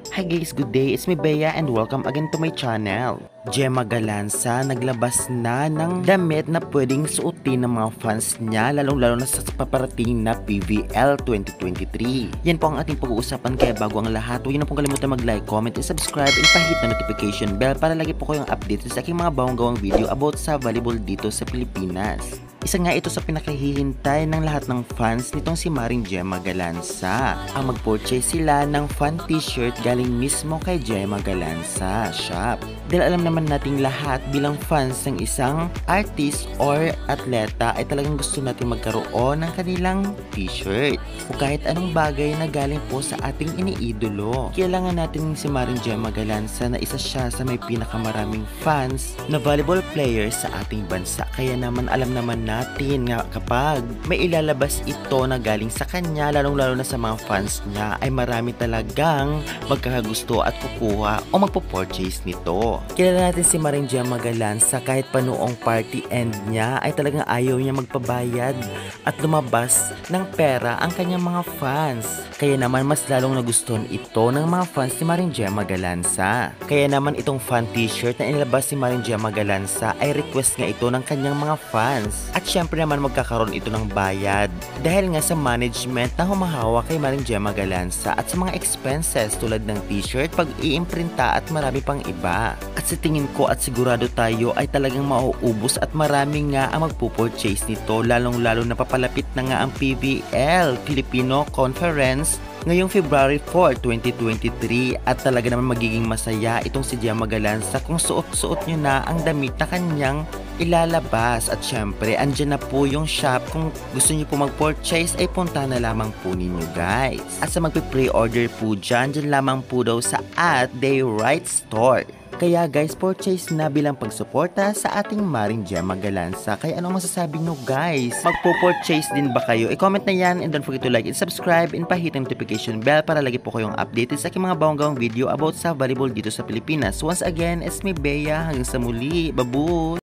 Hi guys, good day. It's me Bea and welcome again to my channel. Gemma Galanza naglabas na ng damit na pwedeng suotin ng mga fans niya lalong-lalo na sa paparating na PVL 2023. Yan po ang ating pag-uusapan kaya bago ang lahat, huwag niyo na pong kalimutan mag-like, comment, and subscribe and pahit na notification bell para lagi po kayong updated sa aking mga bawang-gawang video about sa volleyball dito sa Pilipinas. Isa nga ito sa pinakahihintay ng lahat ng fans nitong si Maring Gemma Galanza. Ang mag-purchase sila ng fan t-shirt galing mismo kay Gemma Galanza shop. Dahil alam naman nating lahat bilang fans ng isang artist or atleta ay talagang gusto natin magkaroon ng kanilang t-shirt o kahit anong bagay na galing po sa ating iniidolo. Kailangan natin si Maring Gemma Galanza na isa siya sa may pinakamaraming fans na volleyball players sa ating bansa. Kaya naman alam naman natin nga kapag may ilalabas ito na galing sa kanya lalong-lalo na sa mga fans niya ay marami talagang magkakagusto at kukuha o magpo-purchase nito. Kilala natin si Maring Gemma Galanza kahit pa noong party end niya ay talagang ayaw niya magpabayad at lumabas ng pera ang kanyang mga fans. Kaya naman mas lalong nagustuhan ito ng mga fans ni Maring Gemma Galanza. Kaya naman itong fan t-shirt na inilabas si Maring Gemma Galanza ay request nga ito ng kanyang mga fans. At syempre naman magkakaroon ito ng bayad dahil nga sa management na humahawak kay Maring Gemma Galanza at sa mga expenses tulad ng t-shirt, pag-iimprinta at marami pang iba. At sa tingin ko at sigurado tayo ay talagang mauubos at marami nga ang magpupurchase nito lalong-lalo na papalapit na nga ang PVL Filipino Conference ngayong February 4, 2023 at talaga naman magiging masaya itong si Gemma Galanza kung suot-suot nyo na ang damit na kanyang ilalabas. At syempre andyan na po yung shop, kung gusto nyo po mag-purchase ay punta na lamang po ninyo guys. At sa magpe-pre-order po dyan lamang po daw sa @TheyWrite Store. Kaya guys, purchase na bilang pagsuporta sa ating Maring Gemma Galanza. Kaya ano masasabi nyo guys? Magpo-purchase din ba kayo? I-comment na yan and don't forget to like and subscribe and pahit ang notification bell para lagi po kayong updated sa aking mga bawang-gawang video about sa volleyball dito sa Pilipinas. Once again, it's me Bea. Hanggang sa muli. Babu!